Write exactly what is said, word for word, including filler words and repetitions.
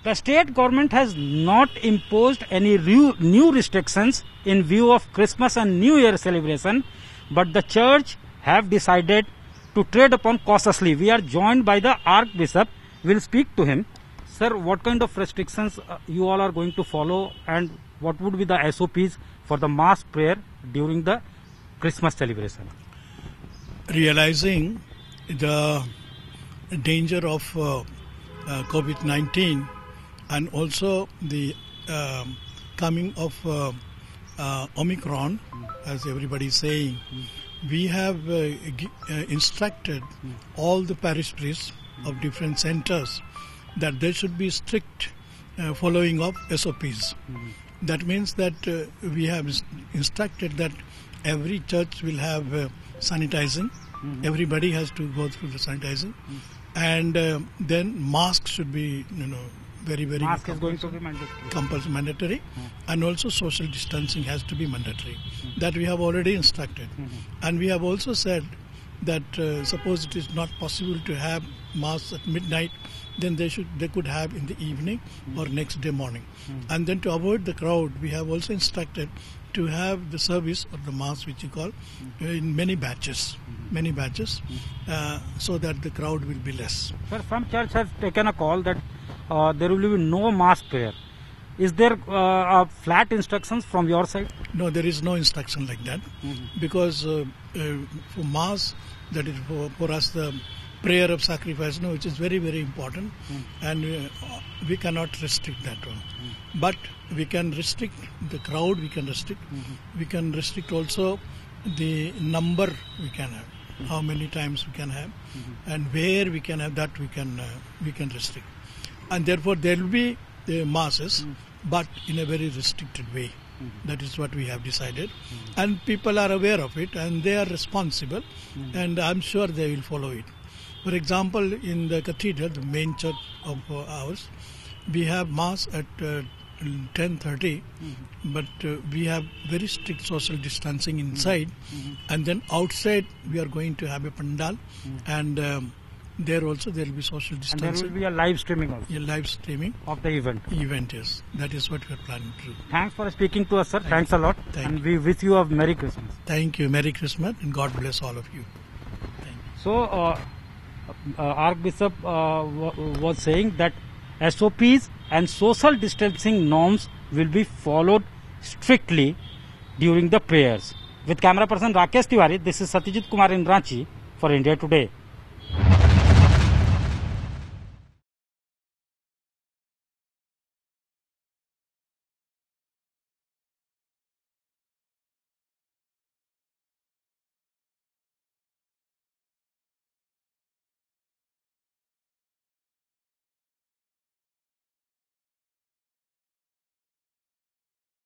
The state government has not imposed any new restrictions in view of Christmas and New Year celebration, but the church have decided to tread upon cautiously. We are joined by the Archbishop. We'll speak to him. Sir, what kind of restrictions you all are going to follow, and what would be the S O Ps for the mass prayer during the Christmas celebration? Realizing the danger of uh, uh, COVID nineteen and also the uh, coming of uh, uh, Omicron, as everybody is saying, we have uh, uh, instructed all the parish priests of different centers that there should be strict uh, following of S O Ps. Mm-hmm. That means that uh, we have instructed that every church will have uh, sanitizing. Mm-hmm. Everybody has to go through the sanitizing. Mm-hmm. And uh, then masks should be, you know, very, very Mask is going to be mandatory. Compulsory, mandatory. Mm-hmm. And also social distancing has to be mandatory. Mm-hmm. That we have already instructed. Mm-hmm. And we have also said that uh, suppose it is not possible to have mass at midnight, then they should they could have in the evening mm-hmm. or next day morning. Mm-hmm. And then to avoid the crowd, we have also instructed to have the service or the mass, which you call, mm-hmm. uh, in many batches, mm-hmm. many batches, mm-hmm. uh, so that the crowd will be less. Sir, some church has taken a call that uh, there will be no mass prayer. Is there uh, a flat instructions from your side? No, there is no instruction like that, mm-hmm. because uh, uh, for mass, that is for, for us the prayer of sacrifice, no, which is very, very important, mm-hmm. and uh, we cannot restrict that one. Mm-hmm. But we can restrict the crowd, we can restrict, mm-hmm. we can restrict also the number we can have, mm-hmm. how many times we can have, mm-hmm. and where we can have, that we can uh, we can restrict. And therefore there will be uh, masses, mm-hmm. but in a very restricted way. Mm-hmm. That is what we have decided. Mm-hmm. And people are aware of it and they are responsible, mm-hmm. and I'm sure they will follow it. For example, in the cathedral, the main church of uh, ours, we have mass at uh, ten thirty, mm-hmm. but uh, we have very strict social distancing inside, mm-hmm. and then outside we are going to have a pandal, mm-hmm. and um, there also there will be social distancing. And there will be a live streaming also. A live streaming of the event. Event, yes. That is what we are planning to do. Thanks for speaking to us, sir. Thank Thanks you. a lot. Thank and you. we wish you a Merry Christmas. Thank you. Merry Christmas, and God bless all of you. Thank you. So, uh, uh, Archbishop uh, w- was saying that S O Ps and social distancing norms will be followed strictly during the prayers. With camera person Rakesh Tiwari, this is Satyajit Kumar in Ranchi for India Today.